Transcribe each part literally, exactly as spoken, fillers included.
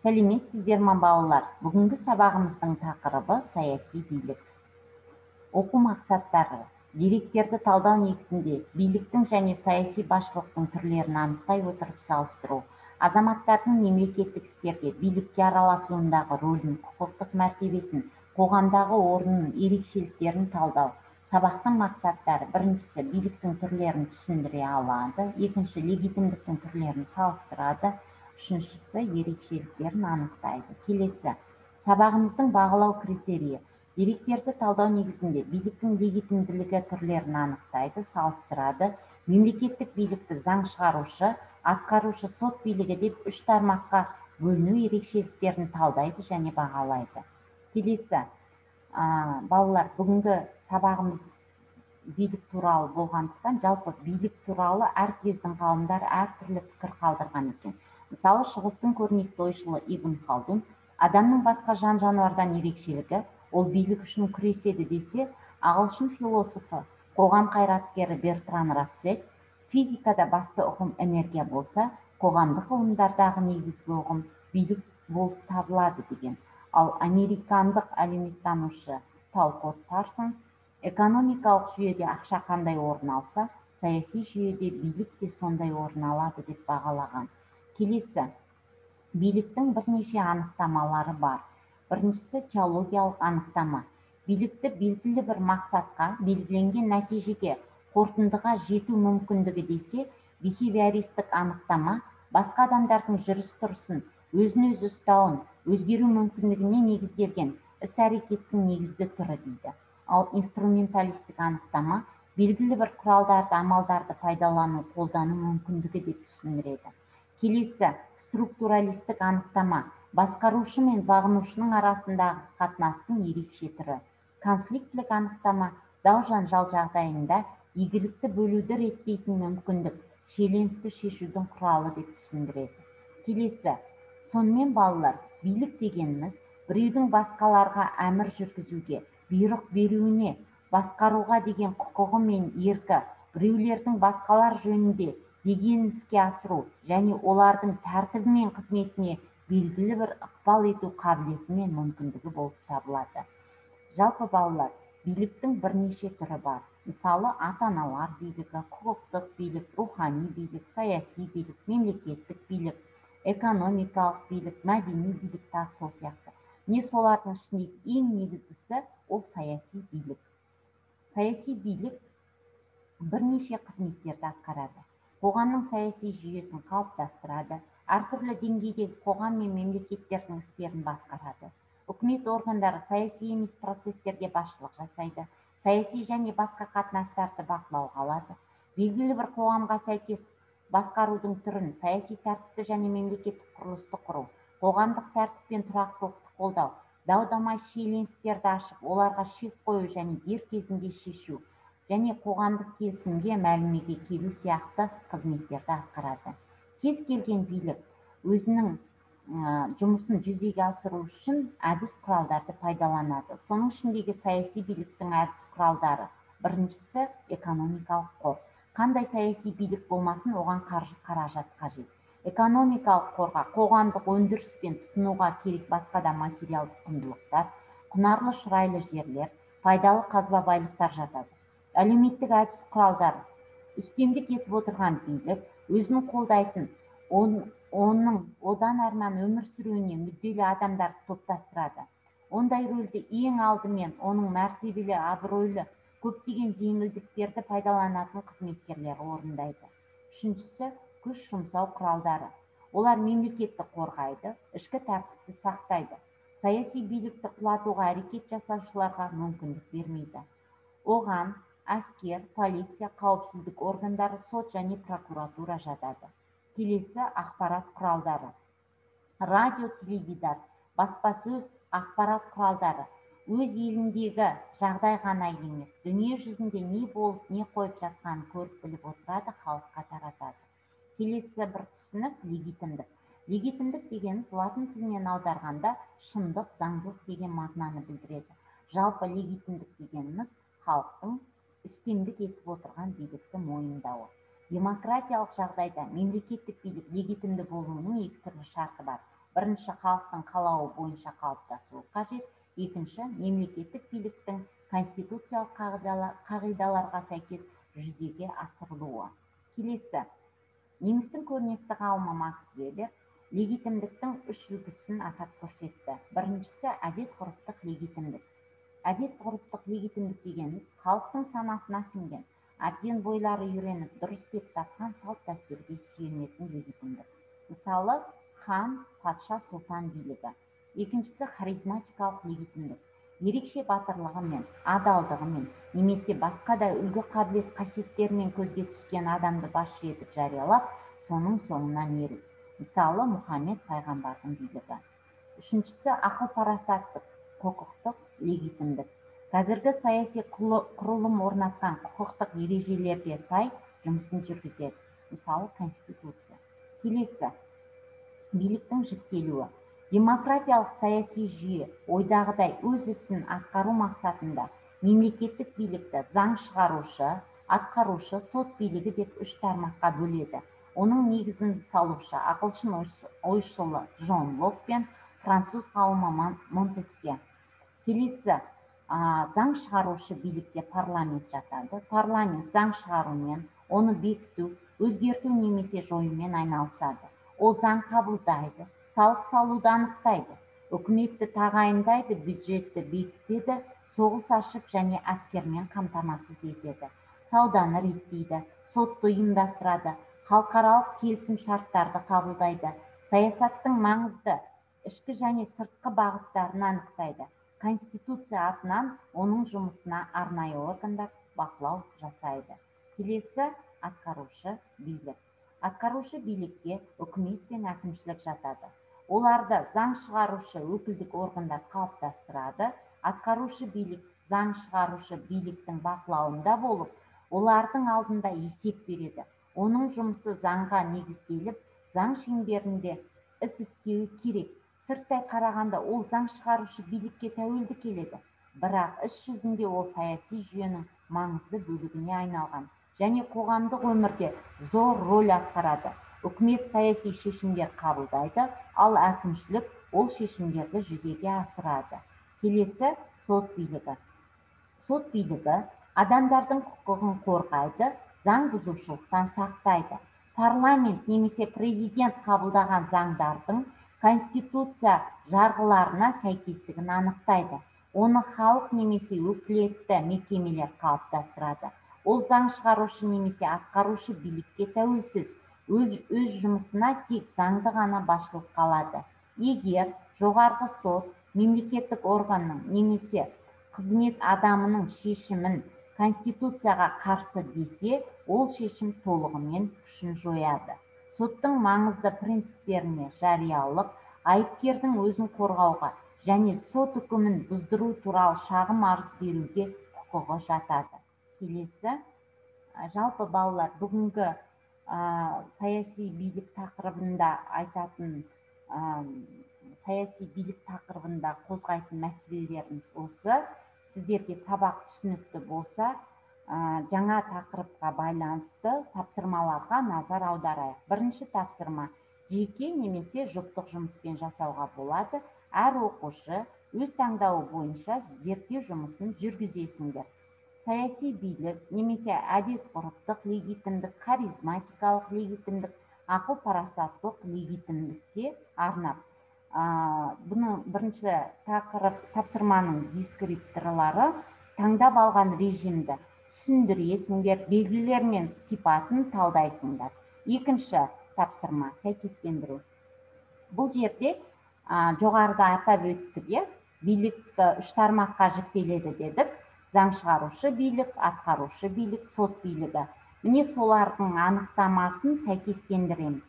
Сәлеметсіздер ме балалар? Бүгінгі сабағымыздың тақырыбы саяси билік. Оқу мақсаттары. Деректерді талдау негізінде биліктің және саяси басшылықтың түрлерін анықтай отырып салыстыру. Азаматтардың мемлекеттік істерге билікке араласуындағы рөлін, құқықтық мәртебесін, қоғамдағы орнын, ерекшеліктерін талдау. Сабақтың мақсаттары: біріншісі, биліктің түрлерін түсіндіре алады. Екінші, легитимдіктің түрлерін салыстырады. Үшіншісі, ерекшеліктерін анықтайды. Келесі. Сабағымыздың бағалау критерийі. Деректерді талдау негізінде биліктің легитимділігі түрлерін анықтайды, салыстырады. Мемлекеттік билікті заң шығарушы, атқарушы, сот билігі деп үш тармаққа бөліну ерекшеліктерін талдайды және бағалайды. Келесі. Балалар, бүгінгі сабағымыз билік туралы болғандықтан, жалпы билік туралы әр кездің ғалымдары әртүрлі пікір қалдырған екен. Мысалы, шығыстың көрнекті ойшылы Ибн Халдун адамның басқа жан-жануардан ерекшелігі ол билік үшін күреседі десе, ағылшын философы, қоғам қайраткері Бертран Рассел физикада басты ұғым энергия болса, қоғамдық ғылымдардағы негізгі ұғым билік болып табылады деген. Ал американдық әлеуметтанушы Талкот Парсонс экономикалық жүйеде ақша қандай орын алса, саяси жүйеде билік те сондай орын алады деп бағалаған. Келесі. Биліктің бірнеше анықтамалары бар. Біріншісі, теологиялық анықтама. Билікті белгілі бір мақсатқа, белгіленген нәтижеге, қорытындыға жету мүмкіндігі десе, бихевиористік анықтама басқа адамдардың жүріс-тұрысын, өзін-өзі ұстауын, өзгеру мүмкіндігіне негізделген іс-әрекеттің негізгі түрі дейді. Ал инструменталистік анықтама белгілі бір құралдарды, амалдарды пайдалану, қолдану мүмкіндігі деп түсіндіреді. Келесі. Структуралистік анықтама басқарушы мен бағынушының арасындағы қатынастың ерекше түрі. Конфликтілік анықтама дау-жанжал жағдайында игілікті бөлуді реттейтін мүмкіндік, шиеленісті шешудің құралы деп түсіндіреді. Келесі. Сонымен балалар, билік дегеніміз біреудің басқаларға әмір жүргізуге, бұйрық беруіне, басқаруға деген құқығы мен еркі, біреулердің басқалар жөнінде дегенін іске асыру және олардың тәртібі мен қызметіне белгілі бір ықпал ету қабілеті мен мүмкіндігі болып табылады. Жалпы балалар, биліктің бірнеше түрі бар. Мысалы, ата-аналар билігі, құқықтық билік, рухани билік, саяси билік, мемлекеттік билік, экономикалық билік, мәдени билік, тағы сол сияқты. Не солардың ішіндегі ең негізгісі ол саяси билік. Саяси билік бірнеше қызметтерді атқарады. Қоғамның саяси жүйесін қалыптастырады, әртүрлі деңгейдегі қоғам мен мемлекеттердің істерін басқарады. Үкімет органдары саяси емес процестерге басшылық жасайды, саяси және басқа қатынастарды бақылауға алады. Белгілі бір қоғамға сәйкес басқарудың түрін, саяси тәртіпті және мемлекеттік құрылысты құру, қоғамдық тәртіп пен тұрақтылықты қолдау, дау-дамай шиеленістерді ашып, оларға шек қою және дер кезінде шешу, және қоғамдық келісімге, мәмілеге келу сияқты қызметтерді атқарады. Кез келген билік өзінің жұмысын жүзеге асыру үшін әдіс құралдарды пайдаланады. Соның ішіндегі саяси биліктің әдіс құралдары: біріншісі, экономикалық қор. Қандай саяси билік болмасын, оған қаржы қаражат қажет. Экономикалық қорға қоғамдық өндіріс пен тұтынуға керек басқа да материалдық құндылықтар, құнарлы шұрайлы жерлер, пайдалы қазба байлықтар жатады. Әлеуметтік әдіс құралдар: үстемдік етіп отырған билік өзінің қолдайтын, оның одан арман өмір сүруіне мүдделі адамдарды топтастырады. Ондай рөлді ең алдымен оның мәртебелі, абыройлы, көптеген жеңілдіктерді пайдаланатын қызметкерлер орындайды. Үшіншісі, күш жұмсау құралдары. Олар мемлекетті қорғайды, ішкі тәртіпті сақтайды. Саяси билікті құлатуға әрекет жасаушыларға мүмкіндік бермейді. Оған әскер, полиция, қауіпсіздік органдары, сот және прокуратура жатады. Келесі, ақпарат құралдары. Радио, теледидар, баспасөз, ақпарат құралдары өз еліндегі жағдай ғана емес, дүние жүзінде не болып, не қойып жатқанын көріп біліп отырады, халыққа таратады. Келесі бір түсінік, легитимдік. Легитимдік дегеніміз латын тілінен аударғанда шындық, заңдылық деген мағынаны білдіреді. Жалпы легитимдік дегеніміз халықтың үстемдік етіп отырған билікті мойындауы. Демократиялық жағдайда мемлекеттік билік легитимді болуының екі түрлі шарты бар. Бірінші, халықтың қалауы бойынша қалыптасуы қажет. Екінші, мемлекеттік биліктің конституциялық қағидаларға сәйкес жүзеге асырылуы. Келесі, немістің көрнекті ғалымы Макс Вебер легитимдіктің үш үлгісін атап көрсетті. Біріншісі, әдет-ғұрыптық легитимдік. Әдет-ғұрыптық легитимдік дегеніміз халықтың санасына сіңген, әбден бойлары үйреніп, дұрыс деп тапқан салт-дәстүрге сүйенетін легитимдік. Мысалы, хан, патша, сұлтан билігі. Екіншісі, харизматикалық легитимдік. Ерекше батырлығымен, адалдығымен, немесе басқа да үлгі қабілет қасиеттерімен көзге түскен адамды басшы етіп жариялап, соның соңынан еру. Мысалы, Мұхаммед пайғамбардың билігі. Үшіншісі, ақыл-парасаттық, құқықтық легитимдік. Қазіргі саяси құрылым орнатқан құқықтық ережелерге сай жұмысын жүргізеді. Мысалы, Конституция. Келесі, биліктің жіктелуі. Демократиялық саяси жүйе ойдағыдай өз ісін атқару мақсатында мемлекеттік билікті заң шығарушы, атқарушы, сот билігі деп үш тармаққа бөледі. Оның негізін салушы ағылшын ойшылы Джон Лок пен француз ғалымы Монтескье. Келесі, заң шығарушы билікте парламент жатады. Парламент заң шығарумен, оны бекіту, өзгерту немесе жоюмен айналысады. Ол заң қабылдайды, салық салуды анықтайды, үкіметті тағайындайды, бюджетті бекітеді, соғыс ашып және әскермен қамтамасыз етеді, сауданы реттейді, сотты ұйымдастырады, халықаралық келісім шарттарды қабылдайды, саясаттың маңызды ішкі және сыртқы бағыттарын анықтайды. Конституция атынан оның жұмысына арнайы органдар бақылау жасайды. Келесі, атқарушы билік. Атқарушы билікке үкімет пен әкімшілік жатады. Оларды заң шығарушы өкілдік органдар қалыптастырады. Атқарушы билік заң шығарушы биліктің бақылауында болып, олардың алдында есеп береді. Оның жұмысы заңға негізделіп, заң шеңберінде іс істеуі керек. Сырттай қарағанда ол заң шығарушы билікке тәуелді келеді. Бірақ іс жүзінде ол саяси жүйенің маңызды бөлігіне айналған және қоғамдық өмірде зор роль атқарады. Үкімет саяси шешімдер қабылдайды, ал әкімшілік ол шешімдерді жүзеге асырады. Келесі, сот билігі. Сот билігі адамдардың құқығын қорғайды, заң бұзушылықтан сақтайды. Парламент немесе президент қабылдаған заңдардың Конституция жарғыларына сәйкестігін анықтайды. Оны халық немесе өкілетті мекемелер қалыптастырады. Ол заң шығарушы немесе атқарушы билікке тәуелсіз, өз жұмысына тек заңды ғана басшылық қалады. Егер жоғарғы сот мемлекеттік органның немесе қызмет адамының шешімін Конституцияға қарсы десе, ол шешім толығымен күшін жояды. Соттың маңызды принциптеріне жариялық, айыпкердің өзін қорғауға және сот үкімін бұздыру туралы шағым арыз беруге құқығы жатады. Келесі, жалпы балалар, бүгінгі саяси билік тақырыбында айтатын, саяси билік тақырыбында қозғайтын мәселелеріміз осы. Сіздерге сабақ түсінікті болса, жаңа тақырыпқа байланысты тапсырмаларға назар аударайық. Бірінші тапсырма, жеке немесе жұптық жұмыспен жасауға болады. Әр оқушы өз таңдауы бойынша зерттеу жұмысын жүргізесіңдер. Саяси билік немесе әдет-ғұрыптық легитимдік, харизматикалық легитимдік, ақыл-парасаттылық легитимдікке арнап. Бұның бірінші тақырып тапсырманың дескрипторлары таңдап алған режимді түсіндіресіңдер, белгілер мен сипатын талдайсыңдар. Екінші тапсырма сәйкестендіру. Бұл жерде жоғарыда атап өттік, билік үш тармаққа жіктеледі дедік. Заң шығарушы билік, атқарушы билік, сот билігі. Міне солардың анықтамасын сәйкестендіреміз.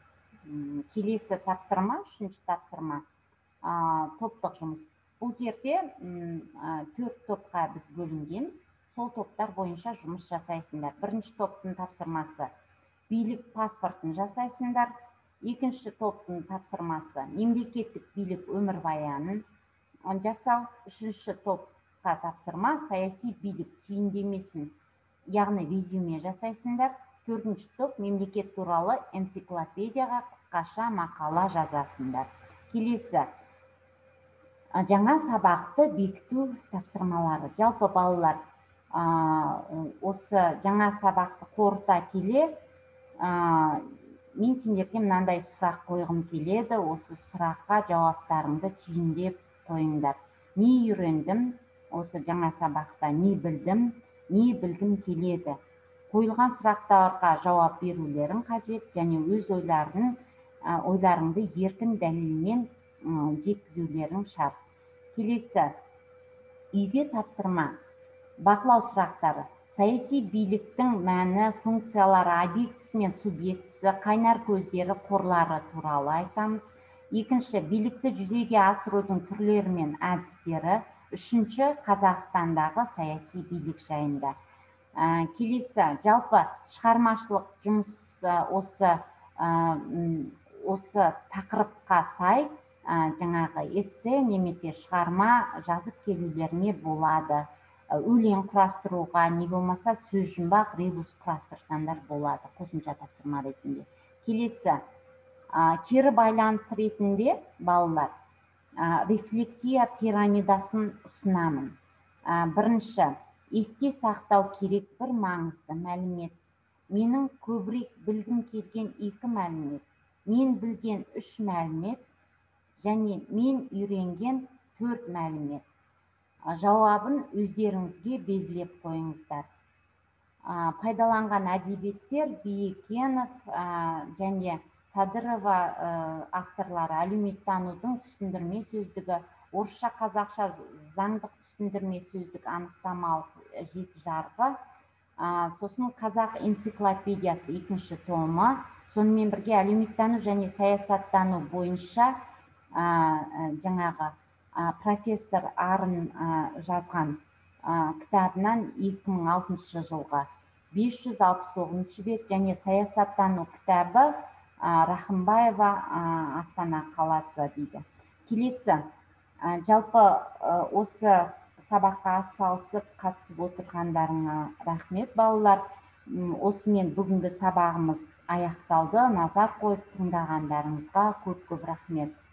Келесі тапсырма, үшінші тапсырма, топтық жұмыс. Бұл жерде төрт топқа біз бөлінгенбіз. Сол топтар бойынша жұмыс жасайсыңдар. Бірінші топтың тапсырмасы билік паспортын жасайсыңдар. Екінші топтың тапсырмасы мемлекеттік билік өмірбаянын жасау. Үшінші топқа тапсырма саяси билік түйіндемесін, яғни резюме жасайсыңдар. Төртінші топ мемлекет туралы энциклопедияға қысқаша мақала жазасыңдар. Келесі, жаңа сабақты бекіту тапсырмалары. Жалпы балалар, осы жаңа сабақты қорыта келе, мен сендерге мынандай сұрақ қойғым келеді. Осы сұраққа жауаптарыңды түйіндеп қойыңдар. Не үйрендім осы жаңа сабақта, не білдім, не білгім келеді. Қойылған сұрақтарға жауап берулерің қажет, және өз ойларын, ойларыңды еркін дәлелмен жеткізулерің шарт. Келесі, үйге тапсырма. Бақылау сұрақтары. Саяси биліктің мәні, функциялары, объектісі мен субъектісі, қайнар көздері, қорлары туралы айтамыз. Екінші, билікті жүзеге асырудың түрлері мен әдістері. Үшінші, Қазақстандағы саяси билік жайында. Келесі, жалпы шығармашылық жұмыс осы осы тақырыпқа сай жаңағы эссе немесе шығарма жазып келулеріне болады. Өлең құрастыруға, не болмаса сөз жұмбақ, ребус құрастырсаңдар болады, қосымша тапсырма ретінде. Келесі, кері байланыс ретінде балалар рефлексия пирамидасын ұсынамын. Бірінші, есте сақтау керек бір маңызды мәлімет. Менің көбірек білгім келген екі мәлімет. Мен білген үш мәлімет және мен үйренген төрт мәлімет. Жауабын өздеріңізге белгілеп қойыңыздар. Пайдаланған әдебиеттер Биекенов және Садырова авторлары: әлеуметтанудың түсіндірме сөздігі, орысша қазақша заңдық түсіндірме сөздік анықтамалық жеті жарғы, сосын қазақ энциклопедиясы екінші томы, сонымен бірге әлеуметтану және саясаттану бойынша жаңағы профессор Арын жазған кітабынан екі мың алтыншы жылғы бес жүз алпыс тоғызыншы бет, және саясаттану кітабы Рахымбаева Астана қаласы дейді. Келесі, жалпы осы сабаққа атсалысып қатысып отырғандарыңа рахмет балалар. Осымен бүгінгі сабағымыз аяқталды. Назар қойып тыңдағандарыңызға көп-көп рахмет.